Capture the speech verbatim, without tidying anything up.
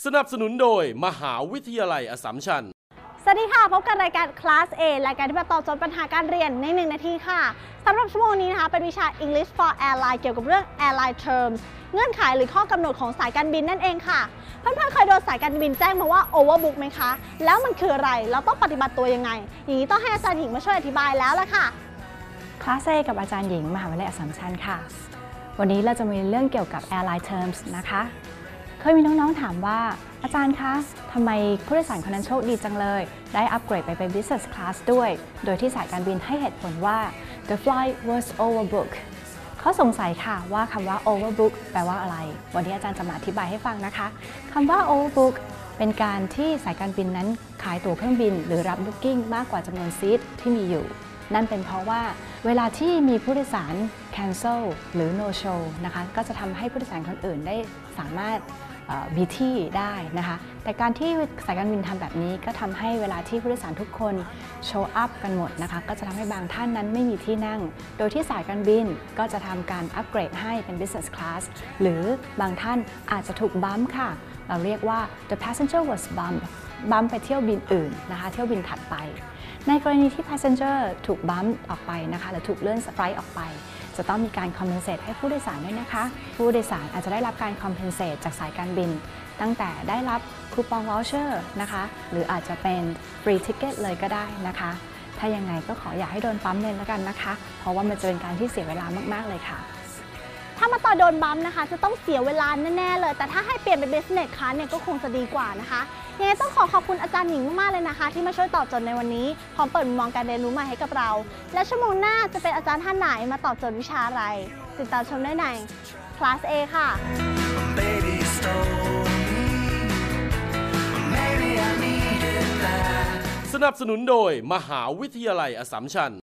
สนับสนุนโดยมหาวิทยาลัยอัสสัมชัญสวัสดีค่ะพบกันรายการ Class A รายการที่มาตอบโจทย์ปัญหาการเรียนในหนึ่งนาทีค่ะสำหรับชั่วโมงนี้นะคะเป็นวิชา English for Airline เกี่ยวกับเรื่อง Airline Terms เงื่อนไขหรือข้อกำหนดของสายการบินนั่นเองค่ะเพื่อนๆเคยโดนสายการบินแจ้งมาว่า Overbook ไหมคะแล้วมันคืออะไรเราต้องปฏิบัติตัวยังไงอย่างนี้ต้องให้อาจารย์หญิงมาช่วยอธิบายแล้วล่ะค่ะ Class A กับอาจารย์หญิงมหาวิทยาลัยอัสสัมชัญค่ะวันนี้เราจะมีเรื่องเกี่ยวกับ Airline Terms นะคะเคยมีน้องๆถามว่าอาจารย์คะทำไมผู้โดยสารคนนั้นโชคดีจังเลยได้อัปเกรดไปเป็น Business Class ด้วยโดยที่สายการบินให้เหตุผลว่า the flight was overbooked เขาสงสัยค่ะว่าคำว่า overbook แปลว่าอะไรวันนี้อาจารย์จะมาอธิบายให้ฟังนะคะคำว่า overbook เป็นการที่สายการบินนั้นขายตั๋วเครื่องบินหรือรับ Booking มากกว่าจำนวนซีทที่มีอยู่นั่นเป็นเพราะว่าเวลาที่มีผู้โดยสาร cancel หรือ no show นะคะก็จะทำให้ผู้โดยสารคนอื่นได้สามารถมีที่ได้นะคะแต่การที่สายการบินทำแบบนี้ก็ทำให้เวลาที่ผู้โดยสารทุกคนโชว์อัพกันหมดนะคะก็จะทำให้บางท่านนั้นไม่มีที่นั่งโดยที่สายการบินก็จะทำการอัปเกรดให้เป็น business class หรือบางท่านอาจจะถูกบัมป์ค่ะเราเรียกว่า the passenger was bumped บัมป์ไปเที่ยวบินอื่นนะคะเที่ยวบินถัดไปในกรณีที่ passenger ถูกบัมป์ออกไปนะคะหรือถูกเลื่อนไฟล์ออกไปจะต้องมีการ compensate ให้ผู้โดยสารด้วยนะคะผู้โดยสารอาจจะได้รับการ compensate จากสายการบินตั้งแต่ได้รับคูปอง voucher นะคะหรืออาจจะเป็น free ticket เลยก็ได้นะคะถ้ายังไงก็ขออย่าให้โดนปั๊มเลยแล้วกันนะคะเพราะว่ามันจะเป็นการที่เสียเวลามากๆเลยค่ะถ้ามาต่อโดนบัมนะคะจะต้องเสียเวลาแน่ๆเลยแต่ถ้าให้เปลี่ยนเป็น business class เนี่ยก็คงจะดีกว่านะคะยังไงต้องขอขอบคุณอาจารย์หญิงมากๆเลยนะคะที่มาช่วยตอบโจทย์ในวันนี้พร้อมเปิดมุมมองการเรียนรู้ใหม่ให้กับเราและชั่วโมงหน้าจะเป็นอาจารย์ท่านไหนมาตอบโจทย์วิชาอะไรติดตามชมได้ใน Class A ค่ะสนับสนุนโดยมหาวิทยาลัยอัสสัมชัญ